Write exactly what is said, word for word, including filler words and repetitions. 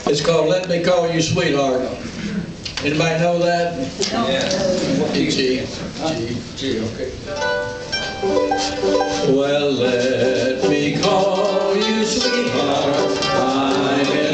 It's called Let Me Call You Sweetheart. Anybody know that? Yeah. G. G. G. Okay. Well, let me call you sweetheart. I